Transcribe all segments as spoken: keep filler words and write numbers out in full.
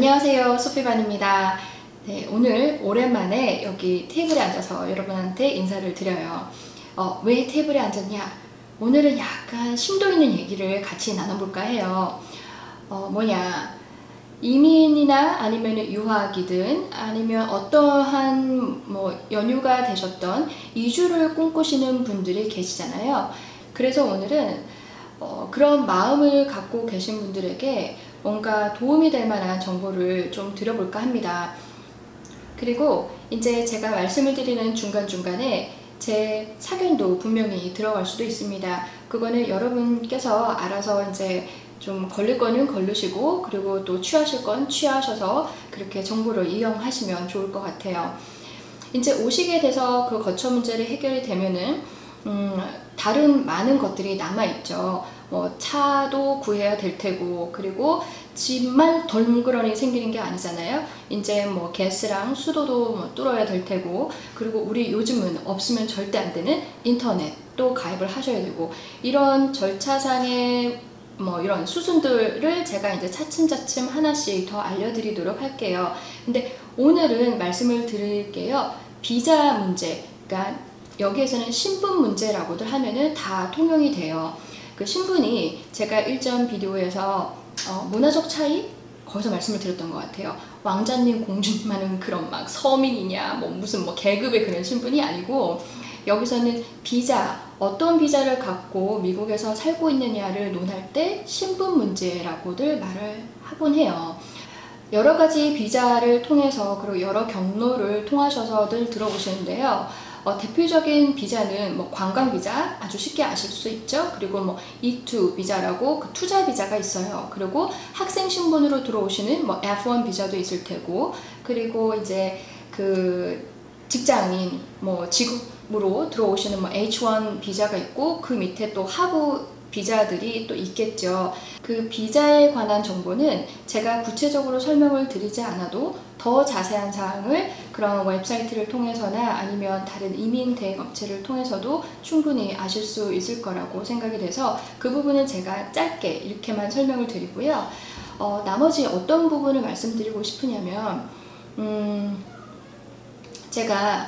안녕하세요, 소피반입니다. 네, 오늘 오랜만에 여기 테이블에 앉아서 여러분한테 인사를 드려요. 어, 왜 테이블에 앉았냐? 오늘은 약간 심도 있는 얘기를 같이 나눠볼까 해요. 어, 뭐냐, 이민이나 아니면 유학이든 아니면 어떠한 뭐 연유가 되셨던 이주를 꿈꾸시는 분들이 계시잖아요. 그래서 오늘은 어, 그런 마음을 갖고 계신 분들에게 뭔가 도움이 될 만한 정보를 좀 드려볼까 합니다. 그리고 이제 제가 말씀을 드리는 중간중간에 제 사견도 분명히 들어갈 수도 있습니다. 그거는 여러분께서 알아서 이제 좀 걸릴 거는 걸르시고, 그리고 또 취하실 건 취하셔서 그렇게 정보를 이용하시면 좋을 것 같아요. 이제 오시게 돼서 그 거처 문제를 해결이 되면은 음, 다른 많은 것들이 남아있죠. 뭐 차도 구해야 될 테고, 그리고 집만 덜그러니 생기는 게 아니잖아요. 이제 뭐 가스랑 수도도 뭐 뚫어야 될 테고, 그리고 우리 요즘은 없으면 절대 안 되는 인터넷도 가입을 하셔야 되고, 이런 절차상의 뭐 이런 수순들을 제가 이제 차츰차츰 하나씩 더 알려드리도록 할게요. 근데 오늘은 말씀을 드릴게요. 비자 문제, 그러니까 여기에서는 신분 문제라고들 하면은 다 통용이 돼요. 그 신분이 제가 일전 비디오에서 어, 문화적 차이? 거기서 말씀을 드렸던 것 같아요. 왕자님, 공주님만은 그런 막 서민이냐, 뭐 무슨 뭐 계급의 그런 신분이 아니고, 여기서는 비자, 어떤 비자를 갖고 미국에서 살고 있느냐를 논할 때 신분 문제라고들 말을 하곤 해요. 여러 가지 비자를 통해서, 그리고 여러 경로를 통하셔서들 들어보시는데요. 어, 대표적인 비자는 뭐 관광 비자, 아주 쉽게 아실 수 있죠. 그리고 뭐 이 투 비자라고 그 투자 비자가 있어요. 그리고 학생 신분으로 들어오시는 뭐 에프 원 비자도 있을 테고, 그리고 이제 그 직장인 뭐 직업으로 들어오시는 뭐 에이치 원 비자가 있고, 그 밑에 또 하부 비자들이 또 있겠죠. 그 비자에 관한 정보는 제가 구체적으로 설명을 드리지 않아도 더 자세한 사항을 그런 웹사이트를 통해서나 아니면 다른 이민 대행 업체를 통해서도 충분히 아실 수 있을 거라고 생각이 돼서 그 부분은 제가 짧게 이렇게만 설명을 드리고요. 어, 나머지 어떤 부분을 말씀드리고 싶으냐면 음, 제가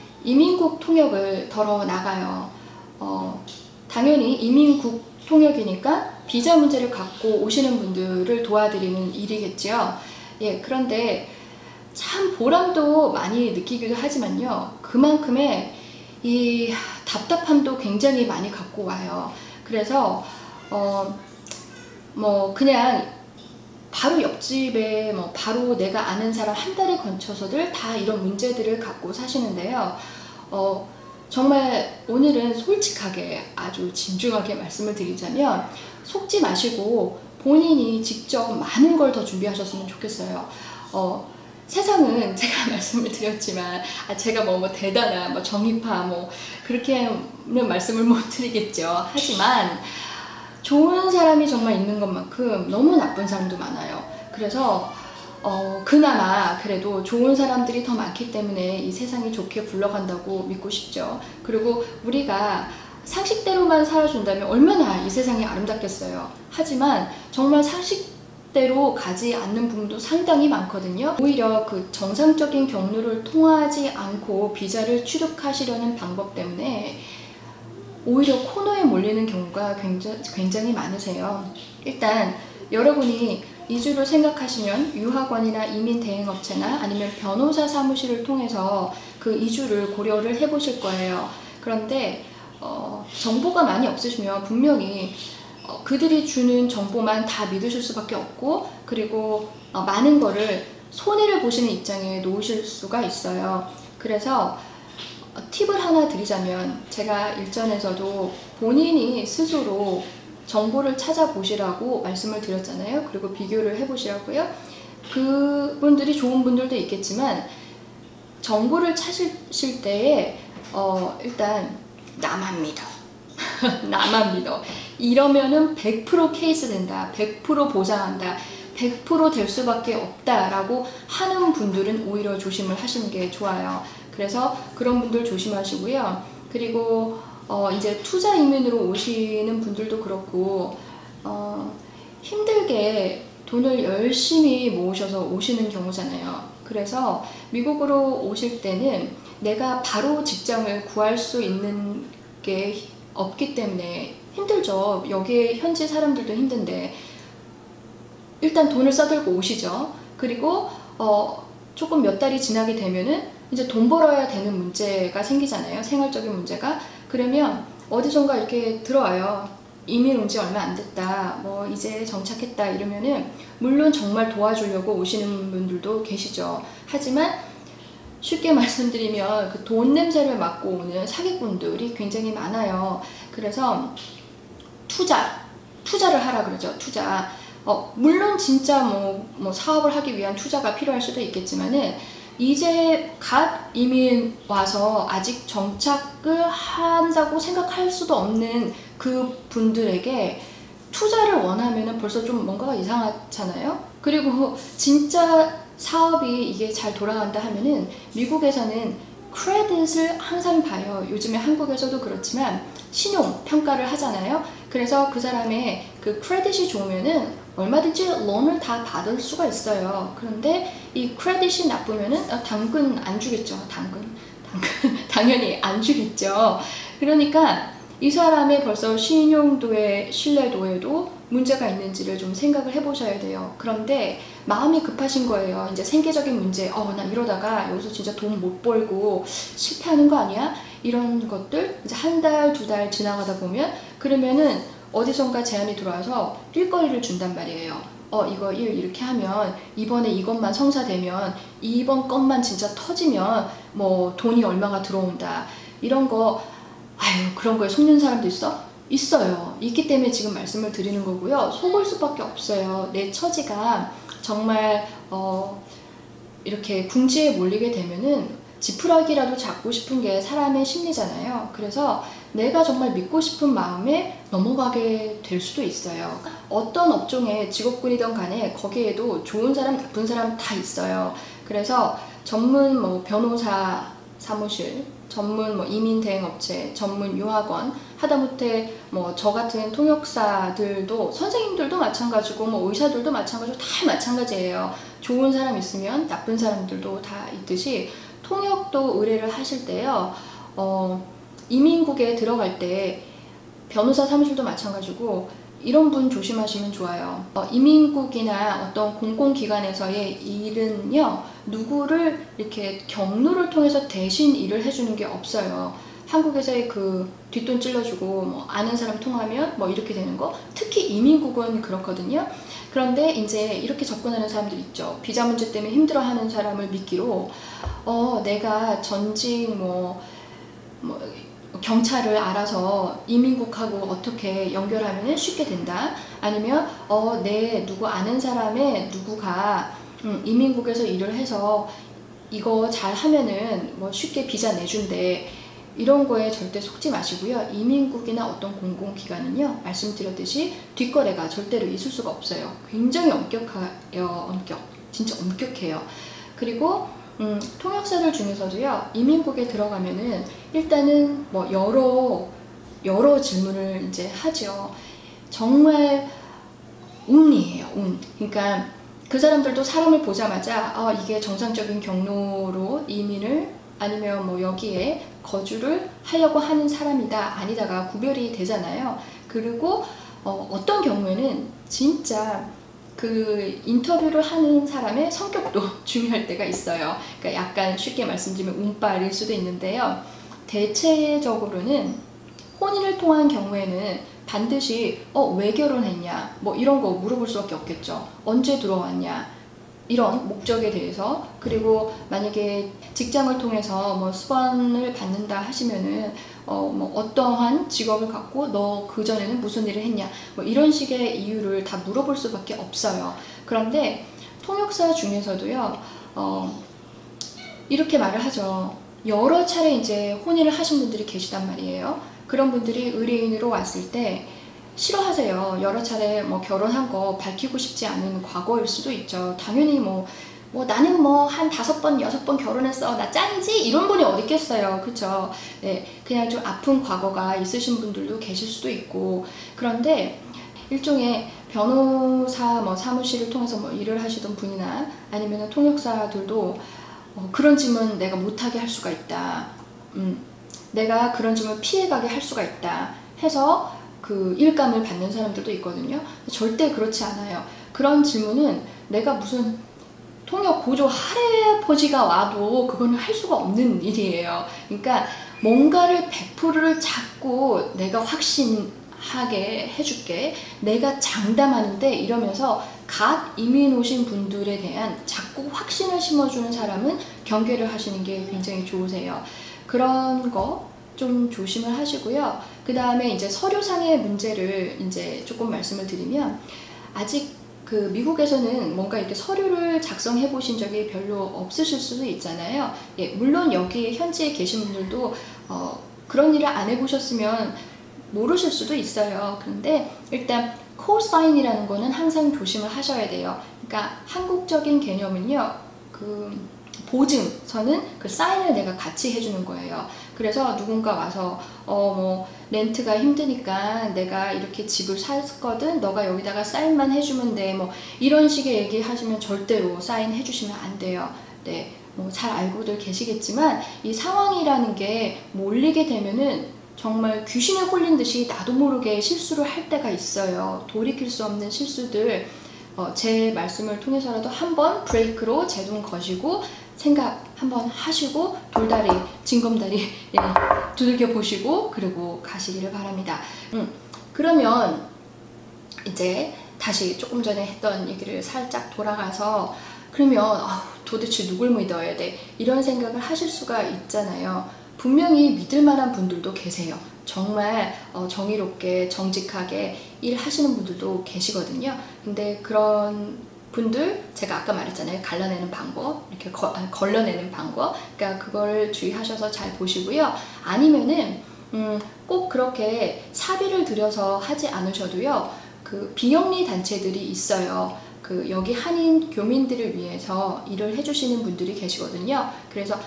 이민국 통역을 덜어 나가요. 어, 당연히 이민국 통역이니까 비자 문제를 갖고 오시는 분들을 도와드리는 일이겠죠. 예, 그런데 참 보람도 많이 느끼기도 하지만요, 그만큼의 이 답답함도 굉장히 많이 갖고 와요. 그래서 어, 뭐 그냥 바로 옆집에 뭐 바로 내가 아는 사람 한 달에 걸쳐서들 다 이런 문제들을 갖고 사시는데요. 어, 정말 오늘은 솔직하게 아주 진중하게 말씀을 드리자면 속지 마시고 본인이 직접 많은 걸 더 준비하셨으면 좋겠어요. 어, 세상은 제가 말씀을 드렸지만 아, 제가 뭐, 뭐 대단한 뭐 정의파 뭐 그렇게는 말씀을 못 드리겠죠. 하지만 좋은 사람이 정말 있는 것만큼 너무 나쁜 사람도 많아요. 그래서 어, 그나마 그래도 좋은 사람들이 더 많기 때문에 이 세상이 좋게 굴러간다고 믿고 싶죠. 그리고 우리가 상식대로만 살아준다면 얼마나 이 세상이 아름답겠어요. 하지만 정말 상식대로 가지 않는 부분도 상당히 많거든요. 오히려 그 정상적인 경로를 통하지 않고 비자를 취득하시려는 방법 때문에 오히려 코너에 몰리는 경우가 굉장히, 굉장히 많으세요. 일단 여러분이 이주를 생각하시면 유학원이나 이민 대행업체나 아니면 변호사 사무실을 통해서 그 이주를 고려를 해보실 거예요. 그런데 어, 정보가 많이 없으시면 분명히 어, 그들이 주는 정보만 다 믿으실 수밖에 없고, 그리고 어, 많은 거를 손해를 보시는 입장에 놓으실 수가 있어요. 그래서 어, 팁을 하나 드리자면, 제가 일전에서도 본인이 스스로 정보를 찾아보시라고 말씀을 드렸잖아요. 그리고 비교를 해보시라고요. 그분들이 좋은 분들도 있겠지만 정보를 찾으실 때에 어, 일단 나만 믿어. 나만 믿어. 이러면은 백 퍼센트 케이스 된다. 백 퍼센트 보장한다. 백 퍼센트 될 수밖에 없다라고 하는 분들은 오히려 조심을 하시는 게 좋아요. 그래서 그런 분들 조심하시고요. 그리고 어, 이제 투자 이민으로 오시는 분들도 그렇고 어, 힘들게 돈을 열심히 모으셔서 오시는 경우잖아요. 그래서 미국으로 오실 때는 내가 바로 직장을 구할 수 있는 게 없기 때문에 힘들죠. 여기 현지 사람들도 힘든데 일단 돈을 써들고 오시죠. 그리고 어, 조금 몇 달이 지나게 되면은 이제 돈 벌어야 되는 문제가 생기잖아요. 생활적인 문제가. 그러면 어디선가 이렇게 들어와요. 이민 온 지 얼마 안 됐다. 뭐 이제 정착했다. 이러면은 물론 정말 도와주려고 오시는 분들도 계시죠. 하지만 쉽게 말씀드리면 그 돈 냄새를 맡고 오는 사기꾼들이 굉장히 많아요. 그래서 투자, 투자를 하라 그러죠. 투자. 어, 물론 진짜 뭐, 뭐 사업을 하기 위한 투자가 필요할 수도 있겠지만은 이제 갓 이민 와서 아직 정착을 한다고 생각할 수도 없는 그 분들에게 투자를 원하면은 벌써 좀 뭔가가 이상하잖아요. 그리고 진짜 사업이 이게 잘 돌아간다 하면은 미국에서는 크레딧을 항상 봐요. 요즘에 한국에서도 그렇지만 신용 평가를 하잖아요. 그래서 그 사람의 그 크레딧이 좋으면은 얼마든지 론을 다 받을 수가 있어요. 그런데 이 크레딧이 나쁘면은 당근 안 주겠죠. 당근, 당근 당연히 안 주겠죠. 그러니까 이 사람의 벌써 신용도의 신뢰도에도 문제가 있는지를 좀 생각을 해보셔야 돼요. 그런데 마음이 급하신 거예요. 이제 생계적인 문제, 어, 나 이러다가 여기서 진짜 돈 못 벌고 실패하는 거 아니야? 이런 것들 이제 한 달, 두 달 지나가다 보면 그러면은 어디선가 제안이 들어와서 일거리를 준단 말이에요. 어, 이거 일 이렇게 하면 이번에 이것만 성사되면 이번 것만 진짜 터지면 뭐 돈이 얼마가 들어온다. 이런 거 아유 그런 거에 속는 사람도 있어? 있어요. 있기 때문에 지금 말씀을 드리는 거고요. 속을 수밖에 없어요. 내 처지가 정말 어, 이렇게 궁지에 몰리게 되면은 지푸라기라도 잡고 싶은 게 사람의 심리잖아요. 그래서 내가 정말 믿고 싶은 마음에 넘어가게 될 수도 있어요. 어떤 업종에 직업군이든 간에 거기에도 좋은 사람, 나쁜 사람 다 있어요. 그래서 전문 뭐 변호사 사무실, 전문 뭐 이민 대행 업체, 전문 유학원, 하다못해 뭐 저 같은 통역사들도 선생님들도 마찬가지고 뭐 의사들도 마찬가지고 다 마찬가지예요. 좋은 사람 있으면 나쁜 사람들도 다 있듯이 통역도 의뢰를 하실 때요. 어, 이민국에 들어갈 때 변호사 사무실도 마찬가지고 이런 분 조심하시면 좋아요. 어, 이민국이나 어떤 공공기관에서의 일은요, 누구를 이렇게 경로를 통해서 대신 일을 해주는 게 없어요. 한국에서의 그 뒷돈 찔러주고 뭐 아는 사람 통하면 뭐 이렇게 되는 거, 특히 이민국은 그렇거든요. 그런데 이제 이렇게 접근하는 사람들 있죠. 비자 문제 때문에 힘들어하는 사람을 미끼로 어, 내가 전직 뭐, 뭐 경찰을 알아서 이민국하고 어떻게 연결하면 쉽게 된다. 아니면 어, 내 누구 아는 사람의 누구가 음, 이민국에서 일을 해서 이거 잘 하면은 뭐 쉽게 비자 내준대. 이런 거에 절대 속지 마시고요. 이민국이나 어떤 공공기관은요, 말씀드렸듯이 뒷거래가 절대로 있을 수가 없어요. 굉장히 엄격해요. 엄격. 진짜 엄격해요. 그리고 음, 통역사들 중에서도요, 이민국에 들어가면은 일단은 뭐 여러 여러 질문을 이제 하죠. 정말 운이에요, 운. 그러니까 그 사람들도 사람을 보자마자 아, 이게 정상적인 경로로 이민을 아니면 뭐 여기에 거주를 하려고 하는 사람이다 아니다가 구별이 되잖아요. 그리고 어, 어떤 경우에는 진짜 그 인터뷰를 하는 사람의 성격도 중요할 때가 있어요. 그러니까 약간 쉽게 말씀드리면 운빨일 수도 있는데요. 대체적으로는 혼인을 통한 경우에는 반드시 어, 왜 결혼했냐 뭐 이런 거 물어볼 수밖에 없겠죠. 언제 들어왔냐 이런 목적에 대해서. 그리고 만약에 직장을 통해서 뭐 수반을 받는다 하시면은 어, 뭐 어떠한 직업을 갖고 너 그전에는 무슨 일을 했냐 뭐 이런 식의 이유를 다 물어볼 수밖에 없어요. 그런데 통역사 중에서도요 어, 이렇게 말을 하죠. 여러 차례 이제 혼인을 하신 분들이 계시단 말이에요. 그런 분들이 의뢰인으로 왔을 때 싫어하세요. 여러 차례 뭐 결혼한 거 밝히고 싶지 않은 과거일 수도 있죠. 당연히 뭐, 뭐 나는 뭐 한 다섯 번, 여섯 번 결혼했어. 나 짱이지? 이런 분이 어디 있겠어요. 그쵸? 네. 그냥 좀 아픈 과거가 있으신 분들도 계실 수도 있고. 그런데 일종의 변호사 뭐 사무실을 통해서 뭐 일을 하시던 분이나 아니면 통역사들도 어, 그런 질문 내가 못하게 할 수가 있다. 음, 내가 그런 질문 피해가게 할 수가 있다 해서 그 일감을 받는 사람들도 있거든요. 절대 그렇지 않아요. 그런 질문은 내가 무슨 통역 고조 할아버지가 와도 그거는 할 수가 없는 일이에요. 그러니까 뭔가를 백 퍼센트를 자꾸 내가 확신하게 해줄게, 내가 장담하는데 이러면서 갓 이민 오신 분들에 대한 자꾸 확신을 심어주는 사람은 경계를 하시는 게 굉장히 좋으세요. 그런 거 좀 조심을 하시고요. 그 다음에 이제 서류상의 문제를 이제 조금 말씀을 드리면, 아직 그 미국에서는 뭔가 이렇게 서류를 작성해 보신 적이 별로 없으실 수도 있잖아요. 예, 물론 여기 현지에 계신 분들도 어, 그런 일을 안 해보셨으면 모르실 수도 있어요. 그런데 일단 코사인이라는 거는 항상 조심을 하셔야 돼요. 그러니까 한국적인 개념은요, 그 보증서는 그 사인을 내가 같이 해주는 거예요. 그래서 누군가 와서 어 뭐 렌트가 힘드니까 내가 이렇게 집을 샀거든, 너가 여기다가 사인만 해주면 돼, 뭐 이런 식의 얘기하시면 절대로 사인 해주시면 안 돼요. 네, 뭐 잘 알고들 계시겠지만 이 상황이라는 게 몰리게 되면은 정말 귀신에 홀린 듯이 나도 모르게 실수를 할 때가 있어요. 돌이킬 수 없는 실수들, 어, 제 말씀을 통해서라도 한번 브레이크로 제동 거시고 생각 한번 하시고 돌다리, 징검다리 예, 두들겨 보시고 그리고 가시기를 바랍니다. 음, 그러면 이제 다시 조금 전에 했던 얘기를 살짝 돌아가서, 그러면 아우, 도대체 누굴 믿어야 돼? 이런 생각을 하실 수가 있잖아요. 분명히 믿을 만한 분들도 계세요. 정말 어, 정의롭게 정직하게 일하시는 분들도 계시거든요. 근데 그런 분들, 제가 아까 말했잖아요. 갈라내는 방법, 이렇게 거, 아, 걸러내는 방법, 그러니까 그걸 주의하셔서 잘 보시고요. 아니면은 음, 꼭 그렇게 사비를 들여서 하지 않으셔도요, 그 비영리 단체들이 있어요. 그 여기 한인 교민들을 위해서 일을 해주시는 분들이 계시거든요. 그래서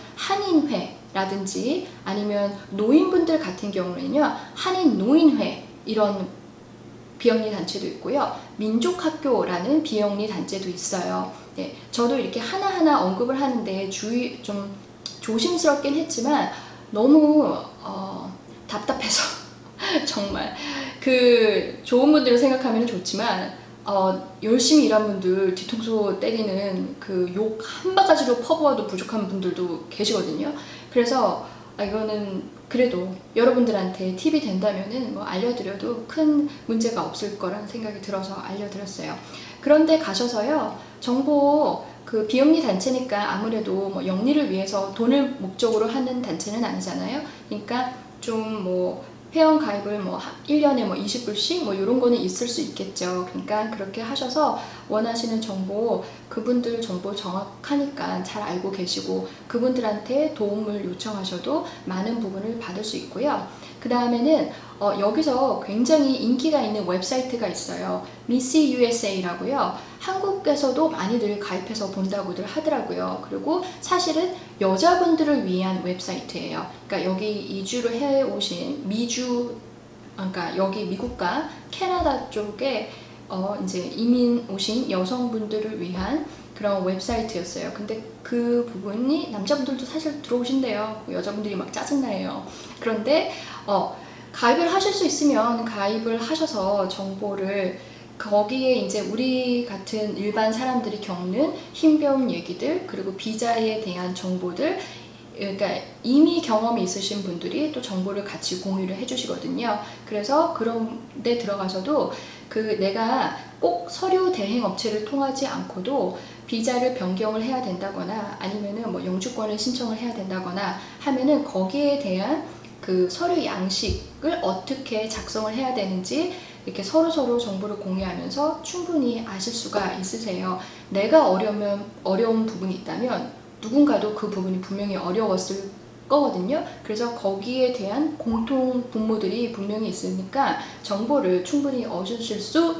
한인회라든지 아니면 노인분들 같은 경우에는요, 한인 노인회 이런 비영리 단체도 있고요. 민족학교라는 비영리 단체도 있어요. 네, 저도 이렇게 하나하나 언급을 하는데 주의 좀 조심스럽긴 했지만 너무 어, 답답해서 정말 그 좋은 분들을 생각하면 좋지만 어, 열심히 일한 분들 뒤통수 때리는 그 욕 한 바가지로 퍼부어도 부족한 분들도 계시거든요. 그래서 아, 이거는 그래도 여러분들한테 팁이 된다면은 뭐 알려드려도 큰 문제가 없을 거란 생각이 들어서 알려드렸어요. 그런데 가셔서요, 정보 그 비영리 단체니까 아무래도 뭐 영리를 위해서 돈을 목적으로 하는 단체는 아니잖아요. 그러니까 좀 뭐 회원 가입을 뭐 일 년에 뭐 이십 불씩 뭐 이런 거는 있을 수 있겠죠. 그러니까 그렇게 하셔서 원하시는 정보, 그분들 정보 정확하니까 잘 알고 계시고 그분들한테 도움을 요청하셔도 많은 부분을 받을 수 있고요. 그 다음에는 어, 여기서 굉장히 인기가 있는 웹사이트가 있어요. 미시 유에스에이라고요. 한국에서도 많이들 가입해서 본다고들 하더라고요. 그리고 사실은 여자분들을 위한 웹사이트예요. 그러니까 여기 이주를 해 오신 미주, 그러니까 여기 미국과 캐나다 쪽에 어 이제 이민 오신 여성분들을 위한 그런 웹사이트였어요. 근데 그 부분이 남자분들도 사실 들어오신대요. 여자분들이 막 짜증나요. 그런데 어 가입을 하실 수 있으면 가입을 하셔서 정보를, 거기에 이제 우리 같은 일반 사람들이 겪는 힘겨운 얘기들, 그리고 비자에 대한 정보들, 그러니까 이미 경험이 있으신 분들이 또 정보를 같이 공유를 해주시거든요. 그래서 그런 데 들어가서도 그 내가 꼭 서류 대행 업체를 통하지 않고도 비자를 변경을 해야 된다거나 아니면은 뭐 영주권을 신청을 해야 된다거나 하면은 거기에 대한 그 서류 양식을 어떻게 작성을 해야 되는지 이렇게 서로서로 정보를 공유하면서 충분히 아실 수가 있으세요. 내가 어려우면, 어려운 부분이 있다면 누군가도 그 부분이 분명히 어려웠을 거거든요. 그래서 거기에 대한 공통 분모들이 분명히 있으니까 정보를 충분히 얻으실 수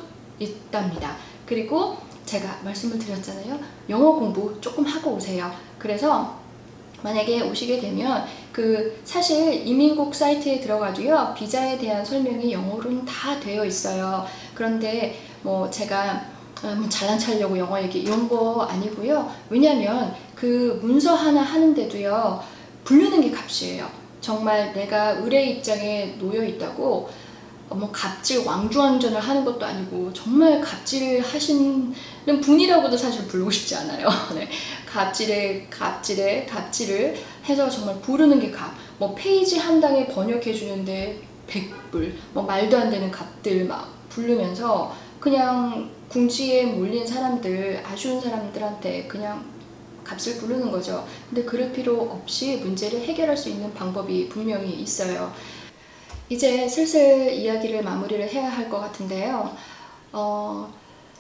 있답니다. 그리고 제가 말씀을 드렸잖아요. 영어 공부 조금 하고 오세요. 그래서 만약에 오시게 되면 그 사실 이민국 사이트에 들어가도요, 비자에 대한 설명이 영어로는 다 되어 있어요. 그런데 뭐 제가 뭐 잘난 척하려고 영어 얘기 이런 거 아니고요. 왜냐하면 그 문서 하나 하는데도요, 부르는 게 값이에요. 정말 내가 의뢰 입장에 놓여 있다고 뭐 갑질 왕중왕전을 하는 것도 아니고 정말 갑질 하시는 분이라고도 사실 부르고 싶지 않아요. 네. 갑질에 갑질에 갑질을 해서 정말 부르는 게 값. 뭐 페이지 한 장에 번역해 주는데 백 불, 뭐 말도 안 되는 값들 막 부르면서 그냥 궁지에 몰린 사람들, 아쉬운 사람들한테 그냥 값을 부르는 거죠. 근데 그럴 필요 없이 문제를 해결할 수 있는 방법이 분명히 있어요. 이제 슬슬 이야기를 마무리를 해야 할 것 같은데요. 어,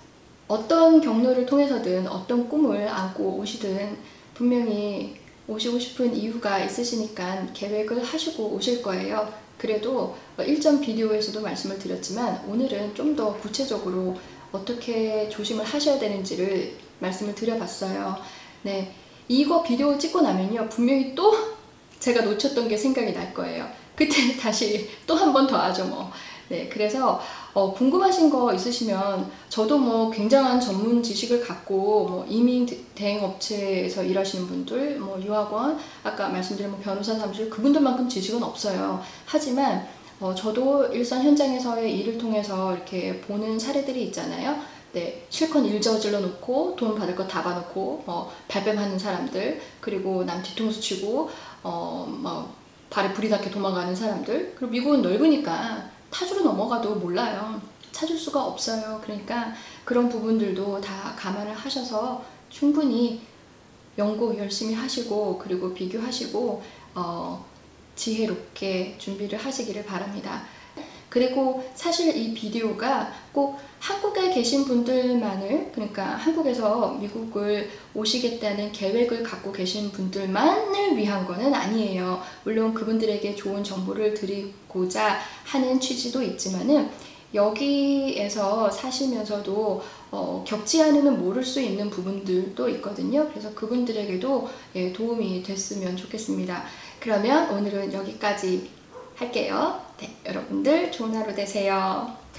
어떤 경로를 통해서든 어떤 꿈을 안고 오시든 분명히 오시고 싶은 이유가 있으시니까 계획을 하시고 오실 거예요. 그래도 일전 비디오에서도 말씀을 드렸지만 오늘은 좀 더 구체적으로 어떻게 조심을 하셔야 되는지를 말씀을 드려봤어요. 네, 이거 비디오 찍고 나면요, 분명히 또 제가 놓쳤던 게 생각이 날 거예요. 그때 다시 또 한 번 더 하죠 뭐. 네, 그래서 어, 궁금하신 거 있으시면 저도 뭐 굉장한 전문 지식을 갖고 뭐 이민 대행 업체에서 일하시는 분들, 뭐 유학원, 아까 말씀드린 뭐 변호사 사무실, 그분들만큼 지식은 없어요. 하지만 어, 저도 일선 현장에서의 일을 통해서 이렇게 보는 사례들이 있잖아요. 네, 실컷 일 저질러 놓고 돈 받을 거 다 받아놓고 어, 발뺌하는 사람들, 그리고 남 뒤통수 치고 어, 뭐 발에 불이 닿게 도망가는 사람들. 그리고 미국은 넓으니까 타주로 넘어가도 몰라요. 찾을 수가 없어요. 그러니까 그런 부분들도 다 감안을 하셔서 충분히 연구 열심히 하시고, 그리고 비교하시고 어, 지혜롭게 준비를 하시기를 바랍니다. 그리고 사실 이 비디오가 꼭 한국에 계신 분들만을, 그러니까 한국에서 미국을 오시겠다는 계획을 갖고 계신 분들만을 위한 거는 아니에요. 물론 그분들에게 좋은 정보를 드리고자 하는 취지도 있지만은 여기에서 사시면서도 어, 겪지 않으면 모를 수 있는 부분들도 있거든요. 그래서 그분들에게도 예, 도움이 됐으면 좋겠습니다. 그러면 오늘은 여기까지 할게요. 네, 여러분들 좋은 하루 되세요.